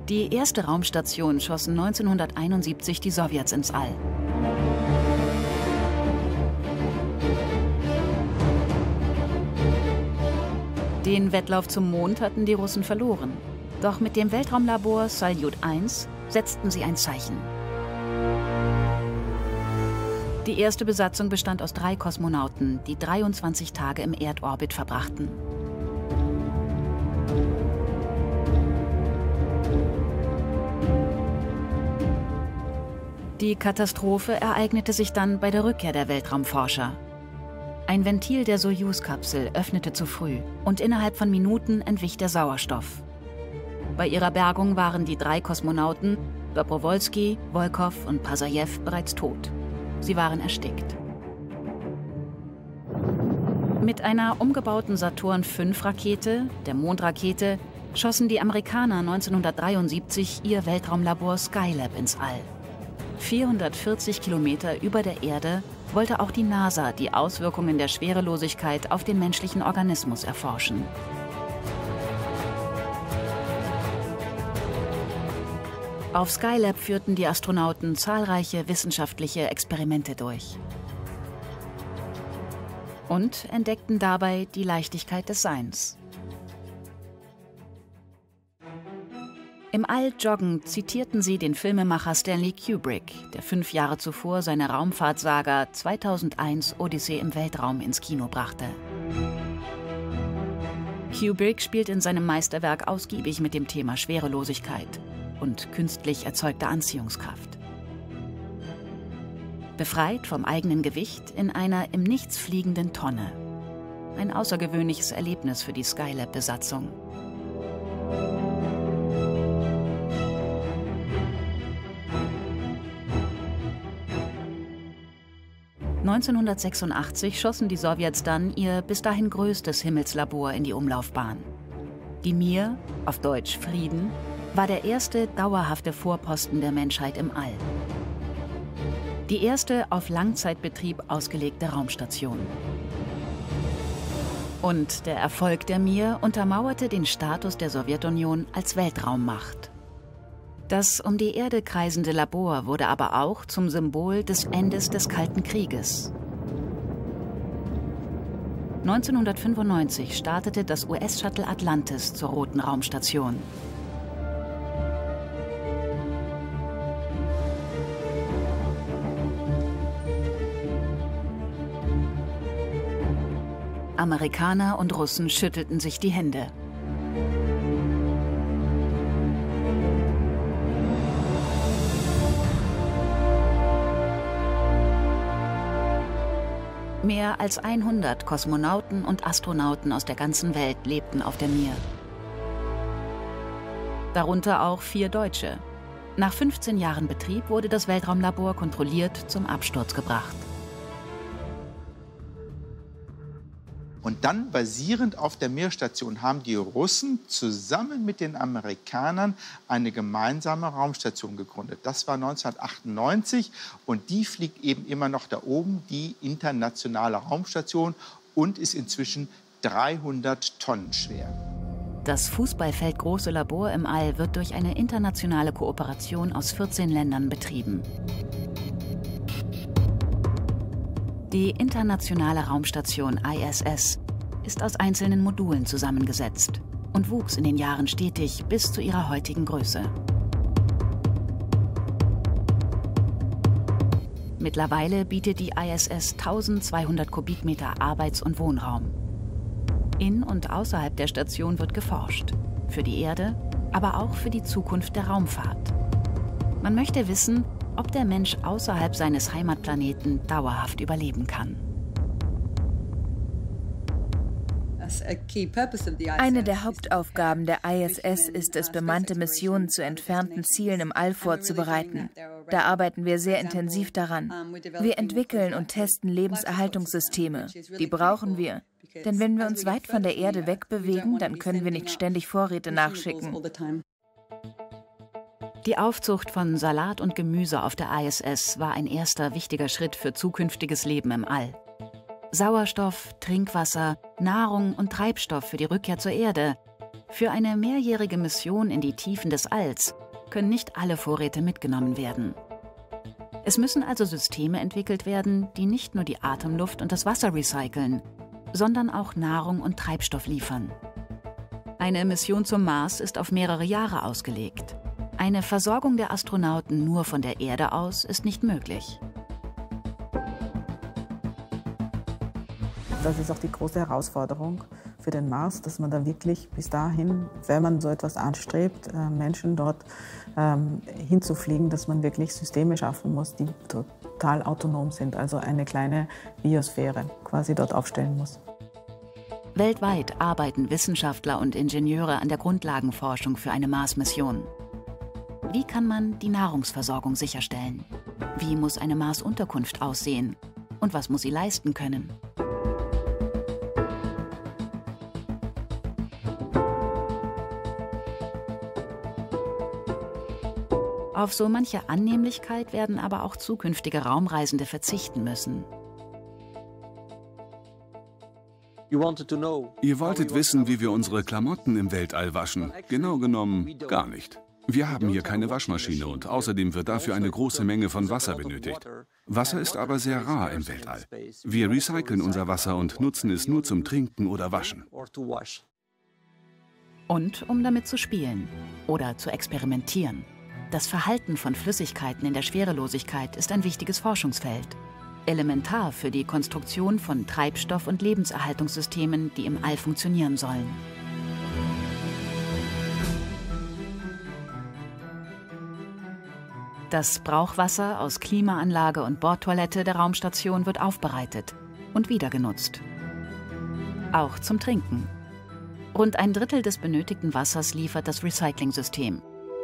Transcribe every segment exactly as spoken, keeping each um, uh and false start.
Die erste Raumstation schossen neunzehnhunderteinundsiebzig die Sowjets ins All. Den Wettlauf zum Mond hatten die Russen verloren. Doch mit dem Weltraumlabor Saljut eins setzten sie ein Zeichen. Die erste Besatzung bestand aus drei Kosmonauten, die dreiundzwanzig Tage im Erdorbit verbrachten. Die Katastrophe ereignete sich dann bei der Rückkehr der Weltraumforscher. Ein Ventil der Sojus-Kapsel öffnete zu früh und innerhalb von Minuten entwich der Sauerstoff. Bei ihrer Bergung waren die drei Kosmonauten, Dobrowolski, Volkow und Pasajew, bereits tot. Sie waren erstickt. Mit einer umgebauten Saturn fünf Rakete, der Mondrakete, schossen die Amerikaner neunzehnhundertdreiundsiebzig ihr Weltraumlabor Skylab ins All. vierhundertvierzig Kilometer über der Erde wollte auch die NASA die Auswirkungen der Schwerelosigkeit auf den menschlichen Organismus erforschen. Auf Skylab führten die Astronauten zahlreiche wissenschaftliche Experimente durch und entdeckten dabei die Leichtigkeit des Seins. Im All joggend zitierten sie den Filmemacher Stanley Kubrick, der fünf Jahre zuvor seine Raumfahrtsaga zweitausendeins Odyssee im Weltraum ins Kino brachte. Kubrick spielt in seinem Meisterwerk ausgiebig mit dem Thema Schwerelosigkeit und künstlich erzeugter Anziehungskraft. Befreit vom eigenen Gewicht in einer im Nichts fliegenden Tonne. Ein außergewöhnliches Erlebnis für die Skylab-Besatzung. neunzehnhundertsechsundachtzig schossen die Sowjets dann ihr bis dahin größtes Himmelslabor in die Umlaufbahn. Die Mir, auf Deutsch Frieden, war der erste dauerhafte Vorposten der Menschheit im All. Die erste auf Langzeitbetrieb ausgelegte Raumstation. Und der Erfolg der Mir untermauerte den Status der Sowjetunion als Weltraummacht. Das um die Erde kreisende Labor wurde aber auch zum Symbol des Endes des Kalten Krieges. neunzehnhundertfünfundneunzig startete das U S-Shuttle Atlantis zur Roten Raumstation. Amerikaner und Russen schüttelten sich die Hände. Mehr als hundert Kosmonauten und Astronauten aus der ganzen Welt lebten auf der Mir. Darunter auch vier Deutsche. Nach fünfzehn Jahren Betrieb wurde das Weltraumlabor kontrolliert zum Absturz gebracht. Und dann, basierend auf der Mir-Station, haben die Russen zusammen mit den Amerikanern eine gemeinsame Raumstation gegründet. Das war neunzehnhundertachtundneunzig und die fliegt eben immer noch da oben, die internationale Raumstation, und ist inzwischen dreihundert Tonnen schwer. Das fußballfeldgroße Labor im All wird durch eine internationale Kooperation aus vierzehn Ländern betrieben. Die internationale Raumstation I S S ist aus einzelnen Modulen zusammengesetzt und wuchs in den Jahren stetig bis zu ihrer heutigen Größe. Mittlerweile bietet die I S S tausendzweihundert Kubikmeter Arbeits- und Wohnraum. In und außerhalb der Station wird geforscht. Für die Erde, aber auch für die Zukunft der Raumfahrt. Man möchte wissen, ob der Mensch außerhalb seines Heimatplaneten dauerhaft überleben kann. Eine der Hauptaufgaben der I S S ist es, bemannte Missionen zu entfernten Zielen im All vorzubereiten. Da arbeiten wir sehr intensiv daran. Wir entwickeln und testen Lebenserhaltungssysteme. Die brauchen wir. Denn wenn wir uns weit von der Erde wegbewegen, dann können wir nicht ständig Vorräte nachschicken. Die Aufzucht von Salat und Gemüse auf der I S S war ein erster wichtiger Schritt für zukünftiges Leben im All. Sauerstoff, Trinkwasser, Nahrung und Treibstoff für die Rückkehr zur Erde. Für eine mehrjährige Mission in die Tiefen des Alls können nicht alle Vorräte mitgenommen werden. Es müssen also Systeme entwickelt werden, die nicht nur die Atemluft und das Wasser recyceln, sondern auch Nahrung und Treibstoff liefern. Eine Mission zum Mars ist auf mehrere Jahre ausgelegt. Eine Versorgung der Astronauten nur von der Erde aus ist nicht möglich. Das ist auch die große Herausforderung für den Mars, dass man da wirklich bis dahin, wenn man so etwas anstrebt, Menschen dort ähm, hinzufliegen, dass man wirklich Systeme schaffen muss, die total autonom sind, also eine kleine Biosphäre quasi dort aufstellen muss. Weltweit arbeiten Wissenschaftler und Ingenieure an der Grundlagenforschung für eine Mars-Mission. Wie kann man die Nahrungsversorgung sicherstellen? Wie muss eine Mars-Unterkunft aussehen? Und was muss sie leisten können? Auf so manche Annehmlichkeit werden aber auch zukünftige Raumreisende verzichten müssen. Ihr wolltet wissen, wie wir unsere Klamotten im Weltall waschen. Genau genommen gar nicht. Wir haben hier keine Waschmaschine und außerdem wird dafür eine große Menge von Wasser benötigt. Wasser ist aber sehr rar im Weltall. Wir recyceln unser Wasser und nutzen es nur zum Trinken oder Waschen. Und um damit zu spielen oder zu experimentieren. Das Verhalten von Flüssigkeiten in der Schwerelosigkeit ist ein wichtiges Forschungsfeld. Elementar für die Konstruktion von Treibstoff- und Lebenserhaltungssystemen, die im All funktionieren sollen. Das Brauchwasser aus Klimaanlage und Bordtoilette der Raumstation wird aufbereitet und wieder genutzt. Auch zum Trinken. Rund ein Drittel des benötigten Wassers liefert das Recycling-System.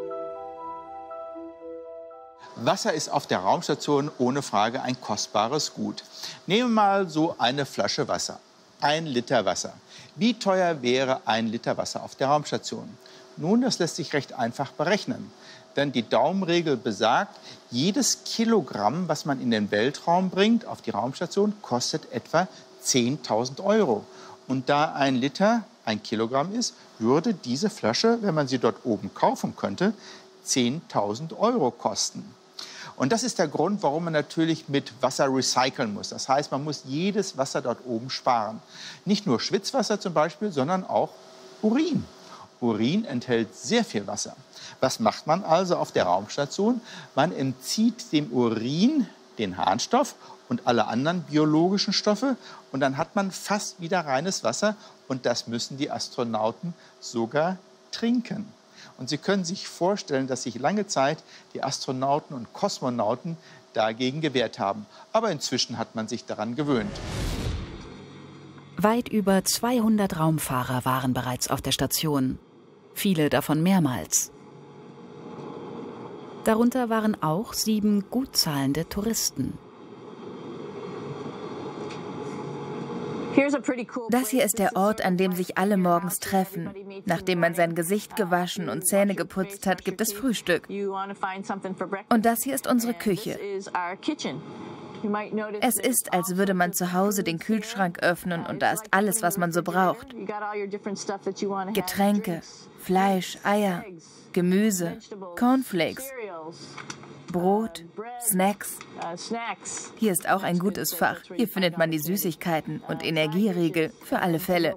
Wasser ist auf der Raumstation ohne Frage ein kostbares Gut. Nehmen wir mal so eine Flasche Wasser, ein Liter Wasser. Wie teuer wäre ein Liter Wasser auf der Raumstation? Nun, das lässt sich recht einfach berechnen. Denn die Daumenregel besagt, jedes Kilogramm, was man in den Weltraum bringt, auf die Raumstation, kostet etwa zehntausend Euro. Und da ein Liter ein Kilogramm ist, würde diese Flasche, wenn man sie dort oben kaufen könnte, zehntausend Euro kosten. Und das ist der Grund, warum man natürlich mit Wasser recyceln muss. Das heißt, man muss jedes Wasser dort oben sparen. Nicht nur Schwitzwasser zum Beispiel, sondern auch Urin. Urin enthält sehr viel Wasser. Was macht man also auf der Raumstation? Man entzieht dem Urin den Harnstoff und alle anderen biologischen Stoffe und dann hat man fast wieder reines Wasser und das müssen die Astronauten sogar trinken. Und Sie können sich vorstellen, dass sich lange Zeit die Astronauten und Kosmonauten dagegen gewehrt haben. Aber inzwischen hat man sich daran gewöhnt. Weit über zweihundert Raumfahrer waren bereits auf der Station. Viele davon mehrmals. Darunter waren auch sieben gut zahlende Touristen. Das hier ist der Ort, an dem sich alle morgens treffen. Nachdem man sein Gesicht gewaschen und Zähne geputzt hat, gibt es Frühstück. Und das hier ist unsere Küche. Es ist, als würde man zu Hause den Kühlschrank öffnen und da ist alles, was man so braucht. Getränke, Fleisch, Eier, Gemüse, Cornflakes, Brot, Snacks. Hier ist auch ein gutes Fach. Hier findet man die Süßigkeiten und Energieriegel für alle Fälle.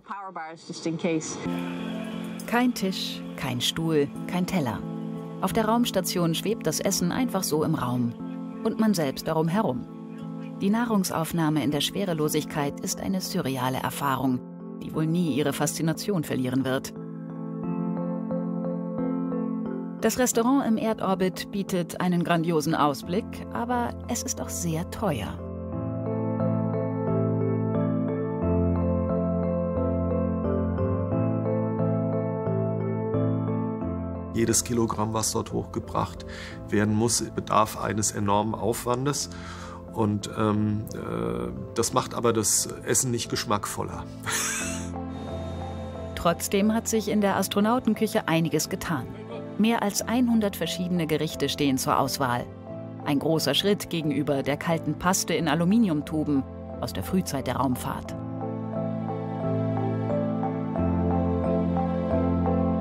Kein Tisch, kein Stuhl, kein Teller. Auf der Raumstation schwebt das Essen einfach so im Raum. Und man selbst darum herum. Die Nahrungsaufnahme in der Schwerelosigkeit ist eine surreale Erfahrung, die wohl nie ihre Faszination verlieren wird. Das Restaurant im Erdorbit bietet einen grandiosen Ausblick, aber es ist auch sehr teuer. Jedes Kilogramm, was dort hochgebracht werden muss, bedarf eines enormen Aufwandes. Und ähm, äh, das macht aber das Essen nicht geschmackvoller. Trotzdem hat sich in der Astronautenküche einiges getan. Mehr als hundert verschiedene Gerichte stehen zur Auswahl. Ein großer Schritt gegenüber der kalten Paste in Aluminiumtuben aus der Frühzeit der Raumfahrt.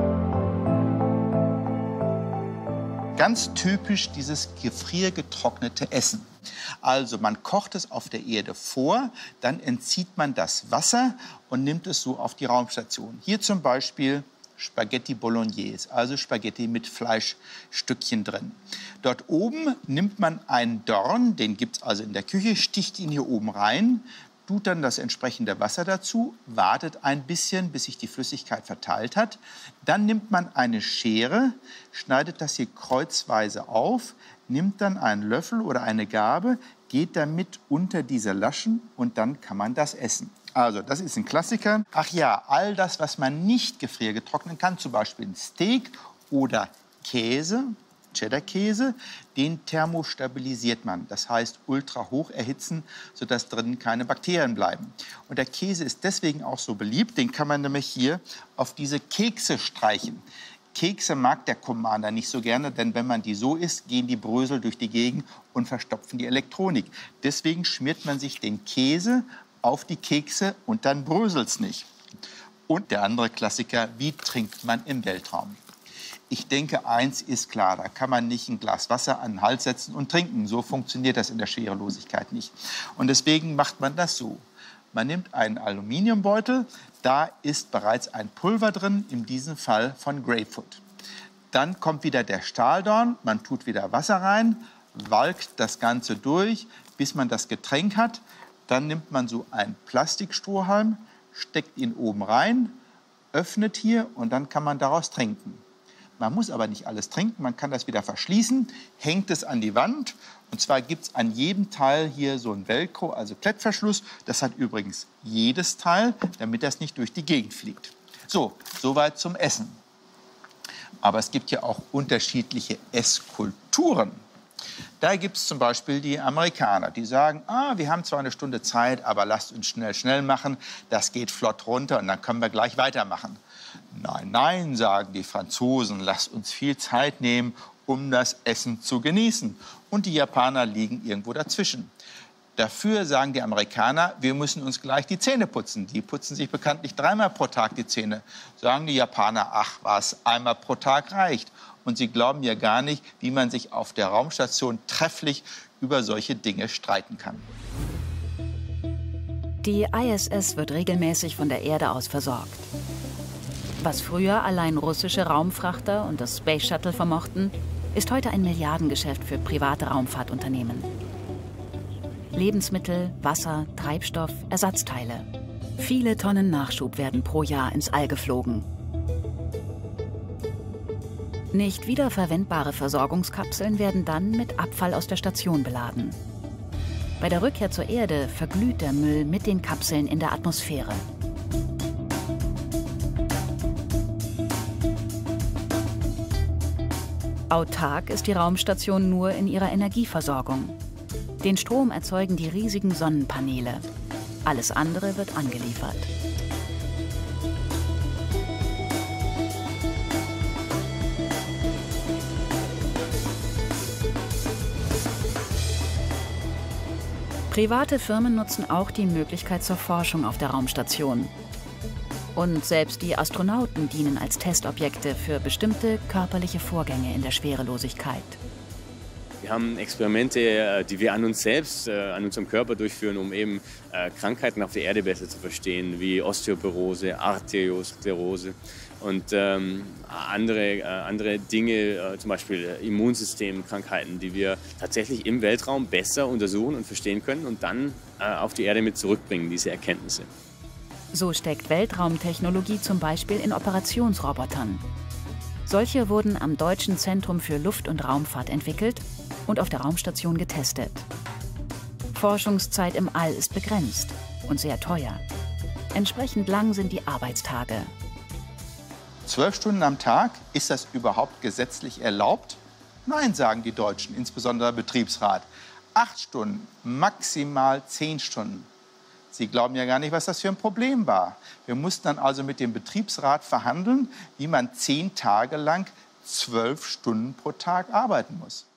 Ganz typisch dieses gefriergetrocknete Essen. Also man kocht es auf der Erde vor, dann entzieht man das Wasser und nimmt es so auf die Raumstation. Hier zum Beispiel Spaghetti Bolognese, also Spaghetti mit Fleischstückchen drin. Dort oben nimmt man einen Dorn, den gibt es also in der Küche, sticht ihn hier oben rein, tut dann das entsprechende Wasser dazu, wartet ein bisschen, bis sich die Flüssigkeit verteilt hat. Dann nimmt man eine Schere, schneidet das hier kreuzweise auf, nimmt dann einen Löffel oder eine Gabel, geht damit unter diese Laschen und dann kann man das essen. Also, das ist ein Klassiker. Ach ja, all das, was man nicht gefriergetrocknen kann, zum Beispiel ein Steak oder Käse, Cheddar-Käse, den thermostabilisiert man. Das heißt, ultra hoch erhitzen, sodass drinnen keine Bakterien bleiben. Und der Käse ist deswegen auch so beliebt, den kann man nämlich hier auf diese Kekse streichen. Kekse mag der Commander nicht so gerne, denn wenn man die so isst, gehen die Brösel durch die Gegend und verstopfen die Elektronik. Deswegen schmiert man sich den Käse auf die Kekse und dann bröselt's nicht. Und der andere Klassiker, wie trinkt man im Weltraum? Ich denke, eins ist klar, da kann man nicht ein Glas Wasser an den Hals setzen und trinken. So funktioniert das in der Schwerelosigkeit nicht. Und deswegen macht man das so. Man nimmt einen Aluminiumbeutel, da ist bereits ein Pulver drin, in diesem Fall von Grapefruit. Dann kommt wieder der Stahldorn, man tut wieder Wasser rein, walkt das Ganze durch, bis man das Getränk hat. Dann nimmt man so einen Plastikstrohhalm, steckt ihn oben rein, öffnet hier und dann kann man daraus trinken. Man muss aber nicht alles trinken, man kann das wieder verschließen, hängt es an die Wand. Und zwar gibt es an jedem Teil hier so einen Velcro, also Klettverschluss. Das hat übrigens jedes Teil, damit das nicht durch die Gegend fliegt. So, soweit zum Essen. Aber es gibt ja auch unterschiedliche Esskulturen. Da gibt es zum Beispiel die Amerikaner, die sagen, ah, wir haben zwar eine Stunde Zeit, aber lasst uns schnell, schnell machen, das geht flott runter und dann können wir gleich weitermachen. Nein, nein, sagen die Franzosen, lasst uns viel Zeit nehmen, um das Essen zu genießen. Und die Japaner liegen irgendwo dazwischen. Dafür sagen die Amerikaner, wir müssen uns gleich die Zähne putzen. Die putzen sich bekanntlich dreimal pro Tag die Zähne. Sagen die Japaner, ach was, einmal pro Tag reicht. Und sie glauben ja gar nicht, wie man sich auf der Raumstation trefflich über solche Dinge streiten kann. Die I S S wird regelmäßig von der Erde aus versorgt. Was früher allein russische Raumfrachter und das Space Shuttle vermochten, ist heute ein Milliardengeschäft für private Raumfahrtunternehmen. Lebensmittel, Wasser, Treibstoff, Ersatzteile. Viele Tonnen Nachschub werden pro Jahr ins All geflogen. Nicht wiederverwendbare Versorgungskapseln werden dann mit Abfall aus der Station beladen. Bei der Rückkehr zur Erde verglüht der Müll mit den Kapseln in der Atmosphäre. Autark ist die Raumstation nur in ihrer Energieversorgung. Den Strom erzeugen die riesigen Sonnenpaneele. Alles andere wird angeliefert. Private Firmen nutzen auch die Möglichkeit zur Forschung auf der Raumstation. Und selbst die Astronauten dienen als Testobjekte für bestimmte körperliche Vorgänge in der Schwerelosigkeit. Wir haben Experimente, die wir an uns selbst, an unserem Körper durchführen, um eben Krankheiten auf der Erde besser zu verstehen, wie Osteoporose, Arteriosklerose und ähm, andere, äh, andere Dinge, äh, zum Beispiel Immunsystemkrankheiten, die wir tatsächlich im Weltraum besser untersuchen und verstehen können und dann äh, auf die Erde mit zurückbringen, diese Erkenntnisse. So steckt Weltraumtechnologie zum Beispiel in Operationsrobotern. Solche wurden am Deutschen Zentrum für Luft- und Raumfahrt entwickelt und auf der Raumstation getestet. Forschungszeit im All ist begrenzt und sehr teuer. Entsprechend lang sind die Arbeitstage. Zwölf Stunden am Tag, ist das überhaupt gesetzlich erlaubt? Nein, sagen die Deutschen, insbesondere der Betriebsrat. Acht Stunden, maximal zehn Stunden. Sie glauben ja gar nicht, was das für ein Problem war. Wir mussten dann also mit dem Betriebsrat verhandeln, wie man zehn Tage lang zwölf Stunden pro Tag arbeiten muss.